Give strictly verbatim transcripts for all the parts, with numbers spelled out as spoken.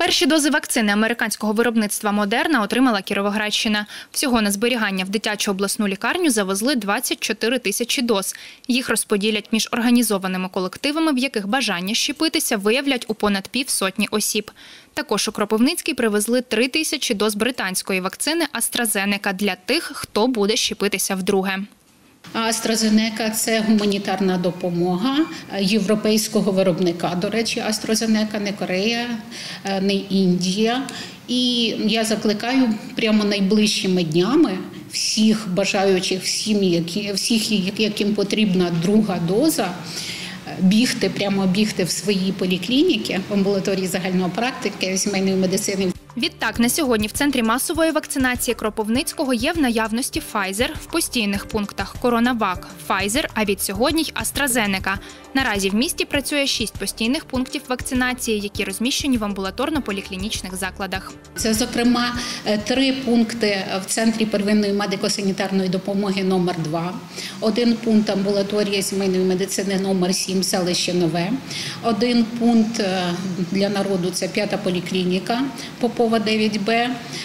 Перші дози вакцини американського виробництва «Модерна» отримала Кіровоградщина. Всього на зберігання в дитячу обласну лікарню завезли двадцять чотири тисячі доз. Їх розподілять між організованими колективами, в яких бажання щепитися виявлять у понад півсотні осіб. Також у Кропивницький привезли три тисячі доз британської вакцини «AstraZeneca» для тих, хто буде щепитися вдруге. AstraZeneca – це гуманітарна допомога європейського виробника. До речі, AstraZeneca не Корея, не Індія. І я закликаю прямо найближчими днями всіх бажаючих, всім, які, всіх, яким потрібна друга доза, бігти, прямо бігти в свої поліклініки, в амбулаторії загальної практики, сімейної медицини. Відтак, на сьогодні в Центрі масової вакцинації Кропивницького є в наявності Pfizer, в постійних пунктах CoronaVac, Pfizer, а від сьогодні й AstraZeneca. Наразі в місті працює шість постійних пунктів вакцинації, які розміщені в амбулаторно-поліклінічних закладах. Це, зокрема, три пункти в Центрі первинної медико-санітарної допомоги номер два, один пункт амбулаторії сімейної медицини номер сім, селище Нове, один пункт для народу – це п'ята поліклініка, Попова дев'ять Б,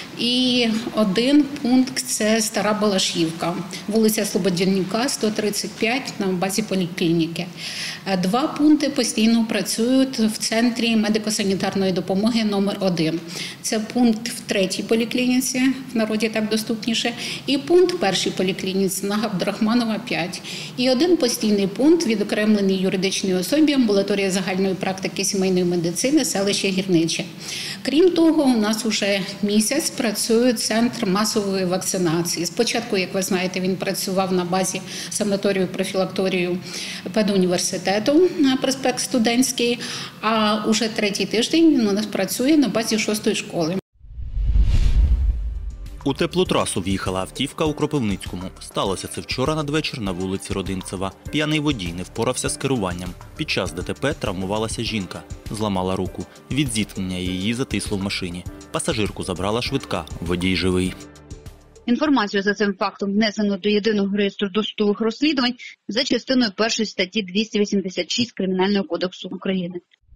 і один пункт – це Стара Балашівка, вулиця Слободянюка, сто тридцять п'ять на базі поліклініки. Два пункти постійно працюють в Центрі медико-санітарної допомоги номер один. Це пункт в третій поліклініці, в народі так доступніше, і пункт в першій поліклініці на Габдрахманова п'ять. І один постійний пункт відокремлений юридичній особі амбулаторія загальної практики сімейної медицини селище Гірниче. Крім того, у нас вже місяць працює Центр масової вакцинації. Спочатку, як ви знаєте, він працював на базі санаторію-профілакторію педуніверситету на проспект Студентський, а уже третій тиждень він у нас працює на базі шостої школи. У теплу трасу в'їхала автівка у Кропивницькому. Сталося це вчора надвечір на вулиці Родинцева. П'яний водій не впорався з керуванням. Під час ДТП травмувалася жінка. Зламала руку. Від зіткнення її затисло в машині. Пасажирку забрала швидка. Водій живий. Інформацію за цим фактом внесено до Єдиного реєстру досудових розслідувань за частиною першої статті двісті вісімдесят шість Кримінального кодексу України.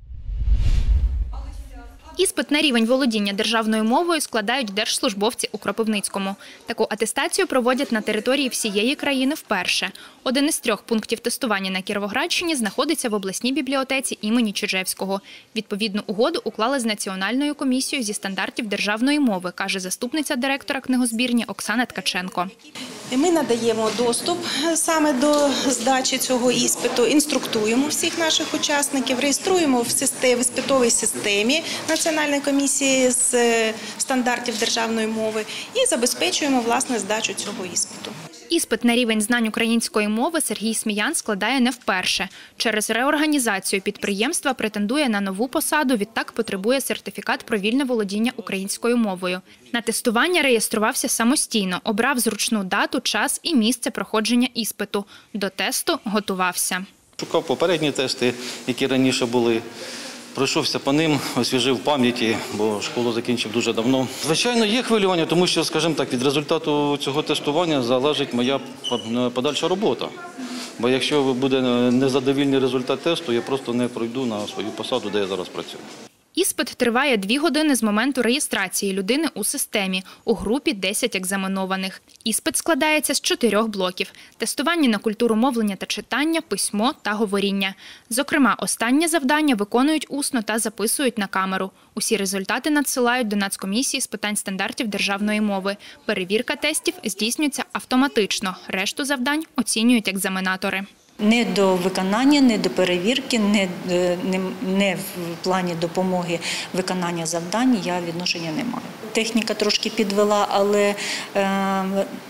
Іспит на рівень володіння державною мовою складають держслужбовці у Кропивницькому. Таку атестацію проводять на території всієї країни вперше. Один із трьох пунктів тестування на Кіровоградщині знаходиться в обласній бібліотеці імені Чижевського. Відповідну угоду уклали з Національною комісією зі стандартів державної мови, каже заступниця директора книгозбірні Оксана Ткаченко. Ми надаємо доступ саме до здачі цього іспиту, інструктуємо всіх наших учасників, реєструємо в іспитовій системі Національної комісії з стандартів державної мови і забезпечуємо, власне, здачу цього іспиту. Іспит на рівень знань української мови Сергій Сміян складає не вперше. Через реорганізацію підприємства претендує на нову посаду, відтак потребує сертифікат про вільне володіння українською мовою. На тестування реєструвався самостійно, обрав зручну дату, час і місце проходження іспиту. До тесту готувався. Шукав попередні тести, які раніше були. Пройшовся по ним, освіжив пам'яті, бо школу закінчив дуже давно. Звичайно, є хвилювання, тому що, скажімо так, від результату цього тестування залежить моя подальша робота. Бо якщо буде незадовільний результат тесту, я просто не пройду на свою посаду, де я зараз працюю. Іспит триває дві години з моменту реєстрації людини у системі. У групі десять екзаменованих. Іспит складається з чотирьох блоків. Тестування на культуру мовлення та читання, письмо та говоріння. Зокрема, останнє завдання виконують усно та записують на камеру. Усі результати надсилають до Нацкомісії з питань стандартів державної мови. Перевірка тестів здійснюється автоматично. Решту завдань оцінюють екзаменатори. Не до виконання, не до перевірки, не, не, не в плані допомоги виконання завдань я відношення не маю. Техніка трошки підвела, але е,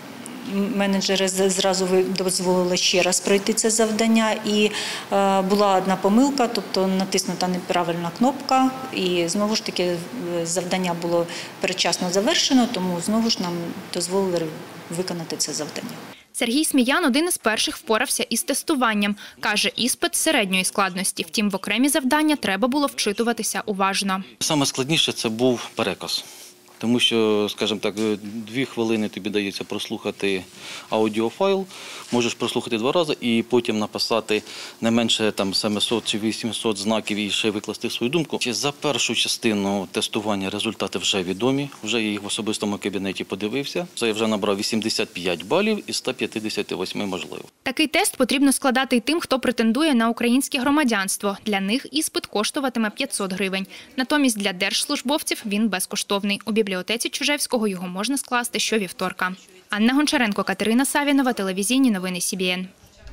менеджери зразу дозволили ще раз пройти це завдання. І е, була одна помилка, тобто натиснута неправильна кнопка. І знову ж таки завдання було передчасно завершено, тому знову ж нам дозволили виконати це завдання. Сергій Сміян один із перших впорався із тестуванням. Каже, іспит середньої складності. Втім, в окремі завдання треба було вчитуватися уважно. Саме складніше – це був переказ. Тому що, скажімо так, дві хвилини тобі дається прослухати аудіофайл, можеш прослухати два рази і потім написати не менше там сімсот чи вісімсот знаків і ще викласти свою думку. За першу частину тестування результати вже відомі, вже я їх в особистому кабінеті подивився. Це я вже набрав вісімдесят п'ять балів із ста п'ятдесяти восьми можливо. Такий тест потрібно складати й тим, хто претендує на українське громадянство. Для них іспит коштуватиме п'ятсот гривень. Натомість для держслужбовців він безкоштовний. У бібліотеці Чужевського його можна скласти щовівторка. Анна Гончаренко, Катерина Савінова, телевізійні новини Сі Бі Ен.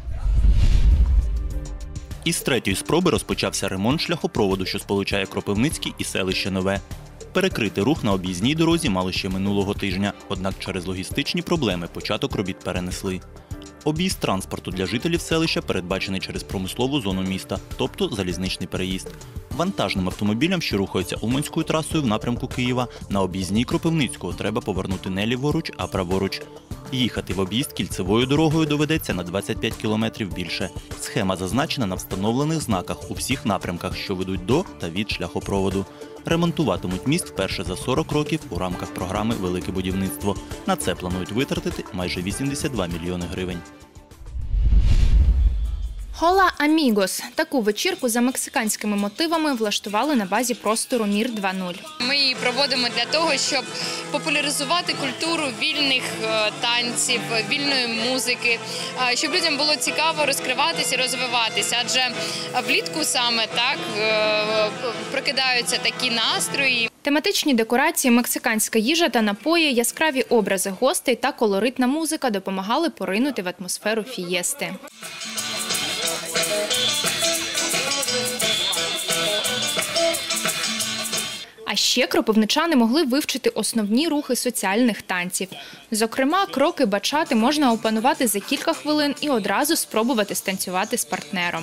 Із третьої спроби розпочався ремонт шляхопроводу, що сполучає Кропивницький і селище Нове. Перекрити рух на об'їзній дорозі мали ще минулого тижня, однак через логістичні проблеми початок робіт перенесли. Об'їзд транспорту для жителів селища передбачений через промислову зону міста, тобто залізничний переїзд. Вантажним автомобілям, що рухаються Уманською трасою в напрямку Києва, на об'їзній Кропивницького треба повернути не ліворуч, а праворуч. Їхати в об'їзд кільцевою дорогою доведеться на двадцять п'ять кілометрів більше. Схема зазначена на встановлених знаках у всіх напрямках, що ведуть до та від шляхопроводу. Ремонтуватимуть міст вперше за сорок років у рамках програми «Велике будівництво». На це планують витратити майже вісімдесят два мільйони гривень. Хола Амігос. Таку вечірку за мексиканськими мотивами влаштували на базі простору Мір два нуль. Ми її проводимо для того, щоб популяризувати культуру вільних танців, вільної музики, щоб людям було цікаво розкриватися, розвиватися. Адже влітку саме так прокидаються такі настрої. Тематичні декорації, мексиканська їжа та напої, яскраві образи гостей та колоритна музика допомагали поринути в атмосферу фієсти. А ще кропивничани могли вивчити основні рухи соціальних танців. Зокрема, кроки бачати можна опанувати за кілька хвилин і одразу спробувати станцювати з партнером.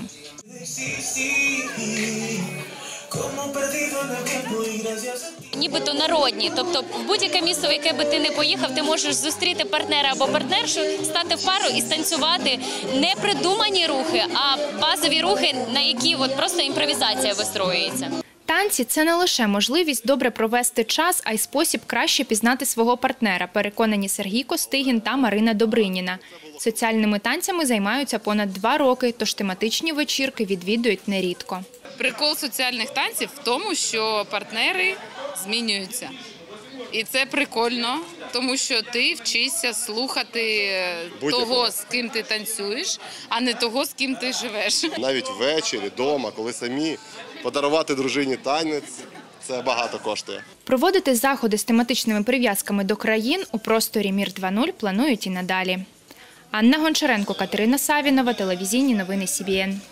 Нібито народні, тобто в будь-яке місто, в яке би ти не поїхав, ти можеш зустріти партнера або партнершу, стати в пару і станцювати не придумані рухи, а базові рухи, на які от просто імпровізація вистроюється. Танці – це не лише можливість добре провести час, а й спосіб краще пізнати свого партнера, переконані Сергій Костигін та Марина Добриніна. Соціальними танцями займаються понад два роки, тож тематичні вечірки відвідують нерідко. Прикол соціальних танців в тому, що партнери змінюються. І це прикольно, тому що ти вчишся слухати того, з ким ти танцюєш, а не того, з ким ти живеш. Навіть ввечері, вдома, коли самі, подарувати дружині танець – це багато коштує. Проводити заходи з тематичними прив'язками до країн у просторі Мір два нуль планують і надалі. Анна Гончаренко, Катерина Савінова, телевізійні новини Сі Бі Ен.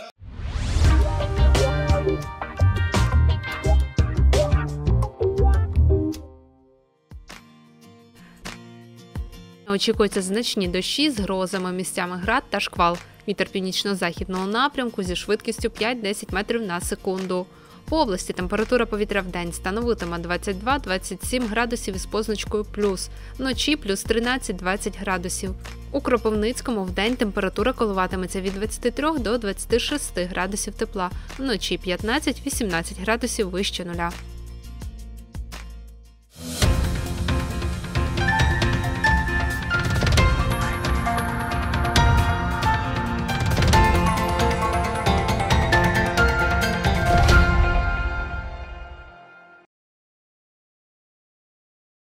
Очікуються значні дощі з грозами, місцями град та шквал. Вітер північно-західного напрямку зі швидкістю п'ять-десять метрів на секунду. По області температура повітря в день становитиме двадцять два - двадцять сім градусів із позначкою плюс. Вночі плюс тринадцять - двадцять градусів. У Кропивницькому в день температура коливатиметься від двадцяти трьох до двадцяти шести градусів тепла. Вночі п'ятнадцять - вісімнадцять градусів вище нуля.